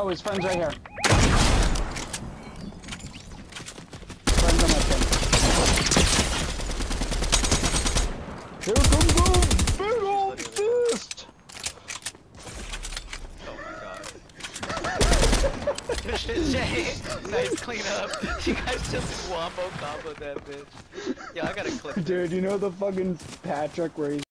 Oh, his friend's right here. Friend's on my thing. Here comes the big old fist! Oh my god. Jay, nice clean up. You guys just wombo combo that bitch. Yeah, I gotta clip. Dude, you know the fucking Patrick where he's